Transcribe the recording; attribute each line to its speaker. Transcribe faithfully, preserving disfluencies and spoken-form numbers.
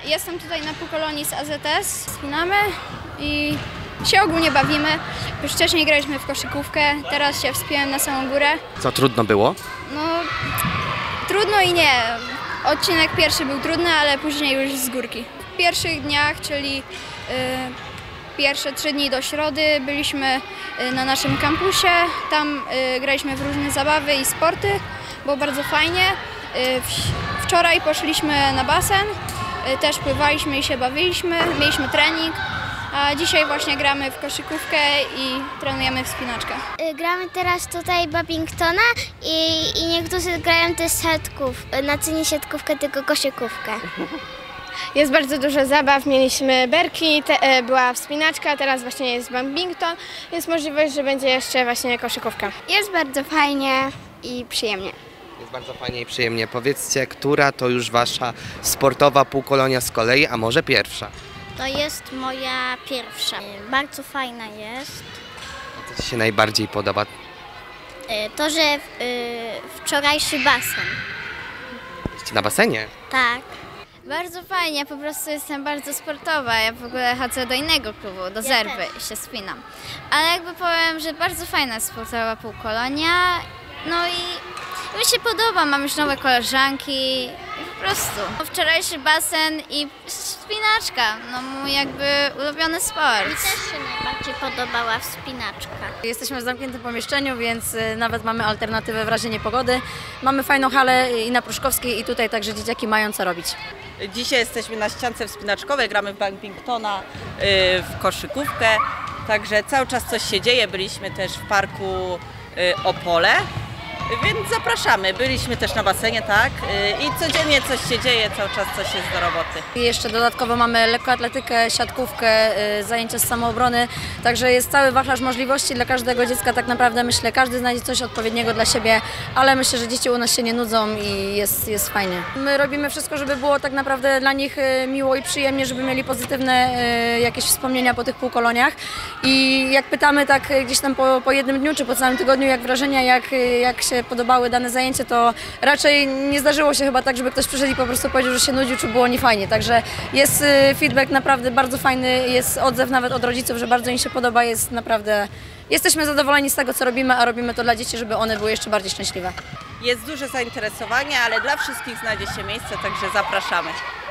Speaker 1: Jestem tutaj na półkolonii z A Z S, spinamy i się ogólnie bawimy. Już wcześniej graliśmy w koszykówkę, teraz się wspiąłem na samą górę.
Speaker 2: Co trudno było?
Speaker 1: No, trudno i nie. Odcinek pierwszy był trudny, ale później już z górki. W pierwszych dniach, czyli y, pierwsze trzy dni do środy, byliśmy y, na naszym kampusie. Tam y, graliśmy w różne zabawy i sporty, było bardzo fajnie. Y, w, wczoraj poszliśmy na basen, y, też pływaliśmy i się bawiliśmy, mieliśmy trening. A dzisiaj właśnie gramy w koszykówkę i trenujemy wspinaczkę.
Speaker 3: Gramy teraz tutaj badmintona i, i niektórzy grają też siatków, znaczy nie siatkówkę, tylko koszykówkę.
Speaker 4: Jest bardzo dużo zabaw, mieliśmy berki, te, była wspinaczka, teraz właśnie jest badminton. Jest możliwość, że będzie jeszcze właśnie koszykówka.
Speaker 3: Jest bardzo fajnie i przyjemnie.
Speaker 2: Jest bardzo fajnie i przyjemnie. Powiedzcie, która to już wasza sportowa półkolonia z kolei, a może pierwsza?
Speaker 3: To jest moja pierwsza. Bardzo fajna jest.
Speaker 2: Co ci się najbardziej podoba?
Speaker 3: To, że wczorajszy basen.
Speaker 2: Jesteście na basenie?
Speaker 3: Tak.
Speaker 5: Bardzo fajnie, po prostu jestem bardzo sportowa. Ja w ogóle chodzę do innego klubu, do
Speaker 3: Ja
Speaker 5: Zerwy i się spinam. Ale jakby powiem, że bardzo fajna sportowa półkolonia. No i mi się podoba, mam już nowe koleżanki i po prostu. Wczorajszy basen i wspinaczka, no mój jakby ulubiony sport.
Speaker 3: Mi też się najbardziej podobała wspinaczka.
Speaker 6: Jesteśmy w zamkniętym pomieszczeniu, więc nawet mamy alternatywę w razie niepogody. Mamy fajną halę i na Pruszkowskiej i tutaj także dzieciaki mają co robić.
Speaker 7: Dzisiaj jesteśmy na ściance wspinaczkowej, gramy w badmintona, w koszykówkę, także cały czas coś się dzieje. Byliśmy też w parku Opole, więc zapraszamy. Byliśmy też na basenie, tak? I codziennie coś się dzieje, cały czas coś jest do roboty.
Speaker 6: I jeszcze dodatkowo mamy lekkoatletykę, siatkówkę, zajęcia z samoobrony, także jest cały wachlarz możliwości dla każdego dziecka. Tak naprawdę myślę, każdy znajdzie coś odpowiedniego dla siebie, ale myślę, że dzieci u nas się nie nudzą i jest, jest fajnie. My robimy wszystko, żeby było tak naprawdę dla nich miło i przyjemnie, żeby mieli pozytywne jakieś wspomnienia po tych półkoloniach. I jak pytamy tak gdzieś tam po, po jednym dniu czy po całym tygodniu, jak wrażenia, jak, jak się podobały dane zajęcie, to raczej nie zdarzyło się chyba tak, żeby ktoś przyszedł i po prostu powiedział, że się nudził, czy było niefajnie. Także jest feedback naprawdę bardzo fajny, jest odzew nawet od rodziców, że bardzo im się podoba, jest naprawdę... Jesteśmy zadowoleni z tego, co robimy, a robimy to dla dzieci, żeby one były jeszcze bardziej szczęśliwe.
Speaker 7: Jest duże zainteresowanie, ale dla wszystkich znajdzie się miejsce, także zapraszamy.